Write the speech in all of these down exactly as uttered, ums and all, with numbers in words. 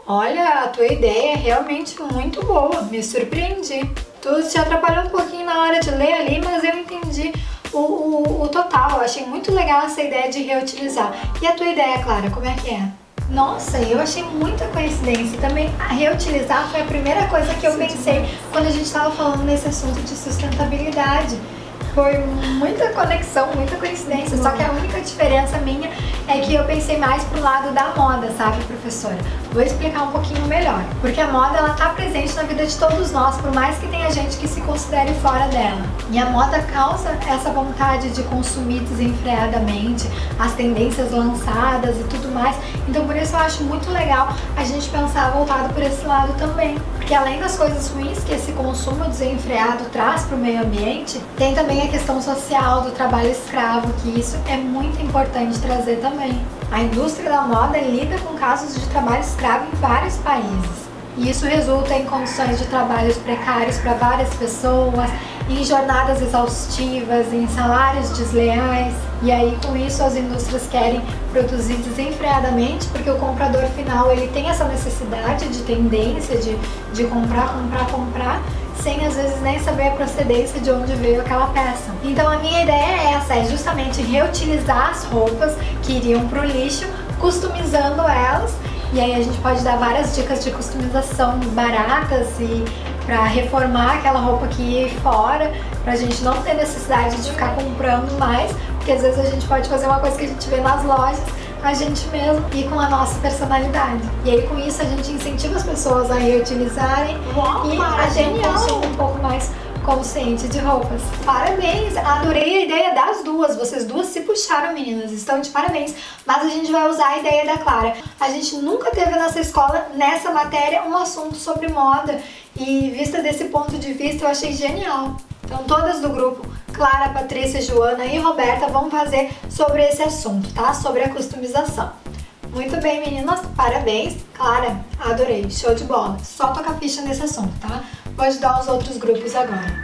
Olha, a tua ideia é realmente muito boa, me surpreendi. Tu te atrapalhou um pouquinho na hora de ler ali, mas eu entendi o, o, o total. Eu achei muito legal essa ideia de reutilizar. E a tua ideia, Clara, como é que é? Nossa, eu achei muita coincidência. Também a reutilizar foi a primeira coisa que eu pensei quando a gente estava falando nesse assunto de sustentabilidade. Foi muita conexão, muita coincidência, só que a única diferença minha é que eu pensei mais pro lado da moda, sabe, professora? Vou explicar um pouquinho melhor. Porque a moda, ela tá presente na vida de todos nós, por mais que tenha gente que se considere fora dela. E a moda causa essa vontade de consumir desenfreadamente, as tendências lançadas e tudo mais. Então por isso eu acho muito legal a gente pensar voltado por esse lado também. Porque além das coisas ruins que esse consumo desenfreado traz para o meio ambiente, tem também a questão social do trabalho escravo, que isso é muito importante trazer também. A indústria da moda lida com casos de trabalho escravo em vários países. E isso resulta em condições de trabalhos precários para várias pessoas, em jornadas exaustivas, em salários desleais. E aí com isso as indústrias querem produzir desenfreadamente, porque o comprador final ele tem essa necessidade de tendência de, de comprar, comprar, comprar, sem às vezes nem saber a procedência de onde veio aquela peça. Então a minha ideia é essa, é justamente reutilizar as roupas que iriam para o lixo, customizando elas. E aí a gente pode dar várias dicas de customização baratas e para reformar aquela roupa que ia fora, pra gente não ter necessidade de ficar comprando mais, porque às vezes a gente pode fazer uma coisa que a gente vê nas lojas, a gente mesmo, e com a nossa personalidade. E aí com isso a gente incentiva as pessoas a reutilizarem. Uau, e a gente consome um pouco mais consciente de roupas. Parabéns! Adorei a ideia das duas. Vocês duas se puxaram, meninas. Estão de parabéns. Mas a gente vai usar a ideia da Clara. A gente nunca teve nessa escola, nessa matéria, um assunto sobre moda. E vista desse ponto de vista, eu achei genial. Então todas do grupo, Clara, Patrícia, Joana e Roberta, vão fazer sobre esse assunto, tá? Sobre a customização. Muito bem, meninas. Parabéns. Clara, adorei. Show de bola. Só toca ficha nesse assunto, tá? Vou ajudar os outros grupos agora.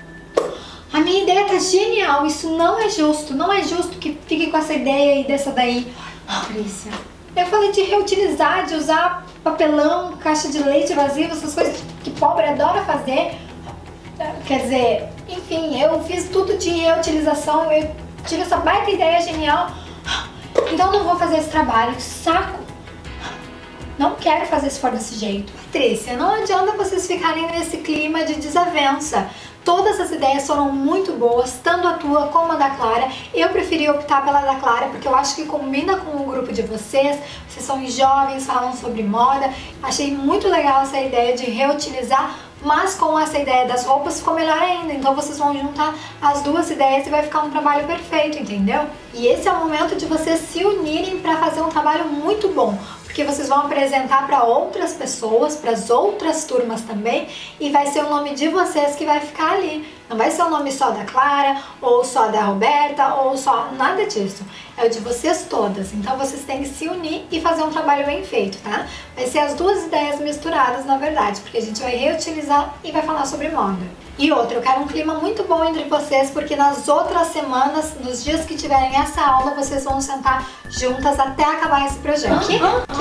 A minha ideia tá genial. Isso não é justo. Não é justo que fique com essa ideia e dessa daí. Patrícia, eu falei de reutilizar, de usar papelão, caixa de leite vazio, essas coisas que pobre adora fazer. Quer dizer, enfim, eu fiz tudo de reutilização. Eu tive essa baita ideia genial. Então não vou fazer esse trabalho. Saco! Não quero fazer se for desse jeito. Patrícia, não adianta vocês ficarem nesse clima de desavença. Todas as ideias foram muito boas, tanto a tua como a da Clara. Eu preferi optar pela da Clara porque eu acho que combina com o grupo de vocês. Vocês são jovens, falam sobre moda. Achei muito legal essa ideia de reutilizar, mas com essa ideia das roupas ficou melhor ainda. Então vocês vão juntar as duas ideias e vai ficar um trabalho perfeito, entendeu? E esse é o momento de vocês se unirem para fazer um trabalho muito bom. Porque vocês vão apresentar para outras pessoas, para as outras turmas também, e vai ser o nome de vocês que vai ficar ali. Não vai ser o nome só da Clara, ou só da Roberta, ou só... nada disso. É o de vocês todas. Então vocês têm que se unir e fazer um trabalho bem feito, tá? Vai ser as duas ideias misturadas, na verdade, porque a gente vai reutilizar e vai falar sobre moda. E outra, eu quero um clima muito bom entre vocês, porque nas outras semanas, nos dias que tiverem essa aula, vocês vão sentar juntas até acabar esse projeto. O quê?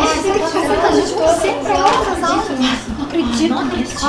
A gente vai sempre outras aulas. Não acredito nisso.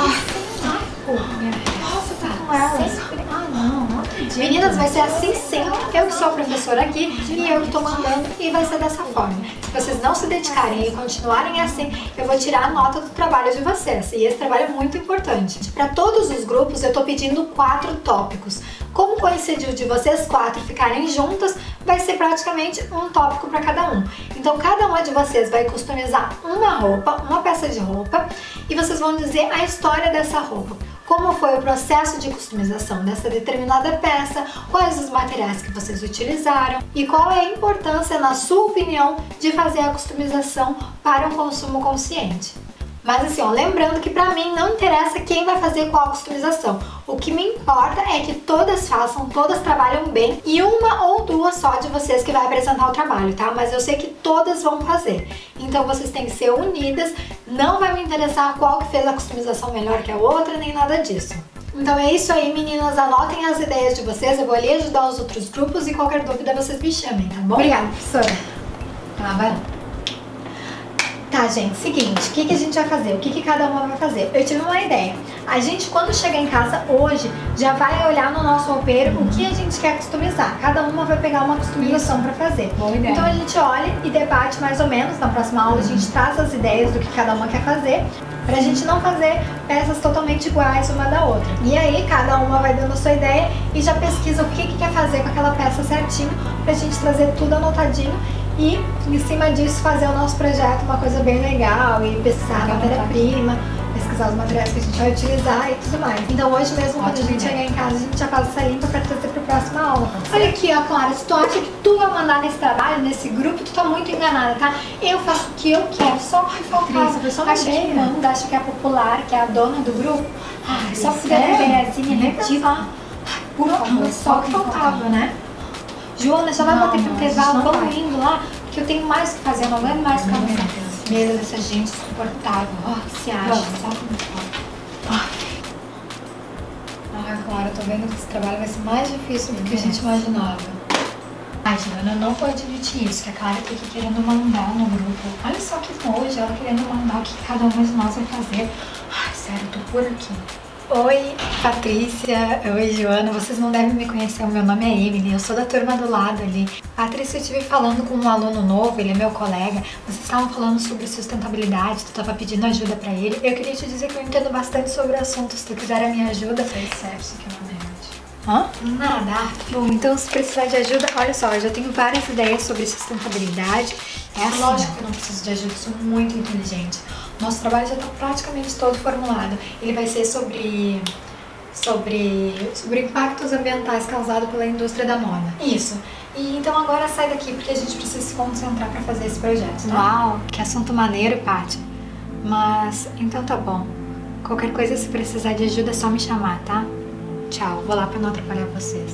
Nossa, tá com elas. Ah, não, não acredito. Meninas, vai ser assim sempre. Eu que sou a professora aqui e eu que tô mandando, e vai ser dessa forma. Se vocês não se dedicarem e continuarem assim, eu vou tirar a nota do trabalho de vocês. E esse trabalho é muito importante. Para todos os grupos, eu tô pedindo quatro tópicos. Como coincidiu de vocês quatro ficarem juntas, vai ser praticamente um tópico para cada um. Então cada uma de vocês vai customizar uma roupa, uma peça de roupa, e vocês vão dizer a história dessa roupa. Como foi o processo de customização dessa determinada peça, quais os materiais que vocês utilizaram e qual é a importância, na sua opinião, de fazer a customização para um consumo consciente. Mas assim, ó, lembrando que pra mim não interessa quem vai fazer qual customização. O que me importa é que todas façam, todas trabalham bem, e uma ou duas só de vocês que vai apresentar o trabalho, tá? Mas eu sei que todas vão fazer. Então vocês têm que ser unidas, não vai me interessar qual que fez a customização melhor que a outra, nem nada disso. Então é isso aí, meninas, anotem as ideias de vocês, eu vou ali ajudar os outros grupos e qualquer dúvida vocês me chamem, tá bom? Obrigada, professora. Tá, vai lá. Tá, gente, seguinte, o que, que a gente vai fazer? O que, que cada uma vai fazer? Eu tive uma ideia. A gente, quando chegar em casa hoje, já vai olhar no nosso roupeiro o que a gente quer customizar. Cada uma vai pegar uma customização pra fazer. Boa ideia. Então a gente olha e debate mais ou menos. Na próxima aula a gente traz as ideias do que cada uma quer fazer, pra gente não fazer peças totalmente iguais uma da outra. E aí cada uma vai dando a sua ideia e já pesquisa o que, que quer fazer com aquela peça certinho, pra gente trazer tudo anotadinho e em cima disso fazer o nosso projeto uma coisa bem legal e pesquisar a matéria-prima, pesquisar os materiais que a gente vai utilizar e tudo mais. Então hoje mesmo, quando a gente chegar em casa, a gente já faz essa limpa pra trazer pra próxima aula. Olha aqui, ó, Clara, se tu acha que tu vai mandar nesse trabalho, nesse grupo, tu tá muito enganada, tá? Eu faço o que eu quero, só o que faltava. Acha que manda, acha que é popular, que é a dona do grupo. Ai, só porque ela é bebezinha, ridícula. Por favor, só o que faltava, né? Joana, já vai bater pro intervalo, vamos indo lá, porque eu tenho mais o que fazer, eu não aguento mais ficar nessa mesa dessa gente insuportável. Ó, que se acha, sabe? Ai, Clara, eu tô vendo que esse trabalho vai ser mais difícil do que a gente imaginava. Ai, Joana, eu não vou admitir isso, que a Clara tá aqui querendo mandar no grupo. Olha só que nojo, ela querendo mandar o que cada uma de nós vai fazer. Ai, sério, eu tô por aqui. Oi, Patrícia. Oi, Joana. Vocês não devem me conhecer, o meu nome é Emily, eu sou da turma do lado ali. Patrícia, eu estive falando com um aluno novo, ele é meu colega. Vocês estavam falando sobre sustentabilidade, tu estava pedindo ajuda pra ele. Eu queria te dizer que eu entendo bastante sobre o assunto, se tu quiser a minha ajuda. Fez certo, que é uma nerd. Hã? Nada. Bom, então se precisar de ajuda, olha só, eu já tenho várias ideias sobre sustentabilidade. É assim, lógico que eu não preciso de ajuda, sou muito inteligente. Nosso trabalho já está praticamente todo formulado. Ele vai ser sobre, sobre, sobre impactos ambientais causados pela indústria da moda. Isso. E então agora sai daqui, porque a gente precisa se concentrar para fazer esse projeto, tá? Uau, que assunto maneiro, Paty. Mas, então tá bom. Qualquer coisa, se precisar de ajuda, é só me chamar, tá? Tchau, vou lá para não atrapalhar vocês.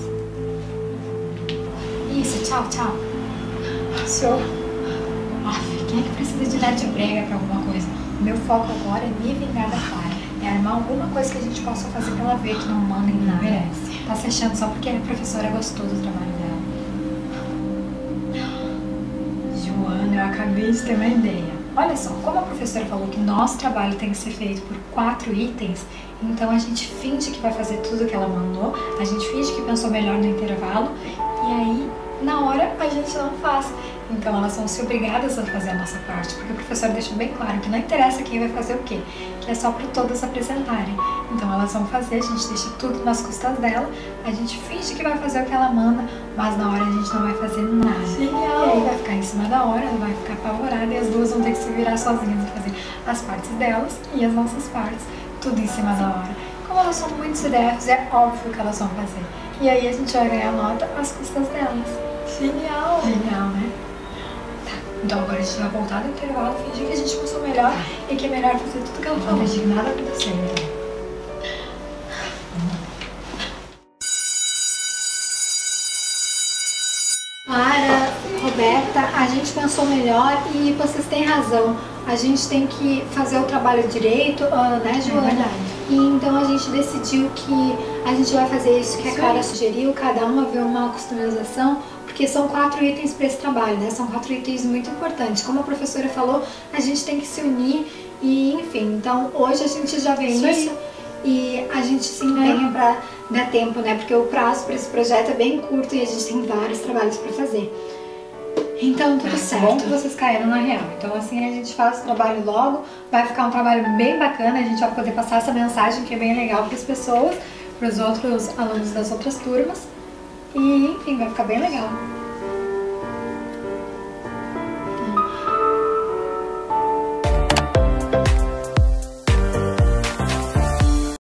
Isso, tchau, tchau. Senhor. Aff, quem é que precisa de nerd brega pra alguma coisa? O meu foco agora é me vingar da Clara. É armar alguma coisa que a gente possa fazer pra ela ver que não manda em nada. Merece. Tá se achando só porque a professora gostou do trabalho dela. Joana, eu acabei de ter uma ideia. Olha só, como a professora falou que nosso trabalho tem que ser feito por quatro itens, então a gente finge que vai fazer tudo que ela mandou, a gente finge que pensou melhor no intervalo, e aí, na hora, a gente não faz. Então elas vão ser obrigadas a fazer a nossa parte, porque o professor deixou bem claro que não interessa quem vai fazer o quê, que é só para todas apresentarem. Então elas vão fazer, a gente deixa tudo nas custas dela, a gente finge que vai fazer o que ela manda, mas na hora a gente não vai fazer nada. Genial. E aí vai ficar em cima da hora, ela vai ficar apavorada e as duas vão ter que se virar sozinhas e fazer as partes delas e as nossas partes, tudo em cima da hora. Como elas são muito C D Fs, é óbvio que elas vão fazer. E aí a gente vai ganhar nota às custas delas. Genial! Genial, né? Então agora a gente vai voltar do intervalo, fingir que a gente pensou melhor e que é melhor fazer tudo que ela falou. Não fingir nada acontecer, então. Clara, Roberta, a gente pensou melhor e vocês têm razão. A gente tem que fazer o trabalho direito, uh, né, Joana? É verdade. E então a gente decidiu que a gente vai fazer isso que a Clara sugeriu, cada uma ver uma customização, porque são quatro itens para esse trabalho, né? São quatro itens muito importantes. Como a professora falou, a gente tem que se unir e, enfim, então hoje a gente já vê isso, isso e a gente se empenha é. para dar tempo, né? Porque o prazo para esse projeto é bem curto e a gente tem vários trabalhos para fazer. Então tudo ah, certo. Bom que vocês caíram na real. Então assim a gente faz o trabalho logo, vai ficar um trabalho bem bacana, a gente vai poder passar essa mensagem que é bem legal para as pessoas, para os outros alunos das outras turmas. E enfim, vai ficar bem legal.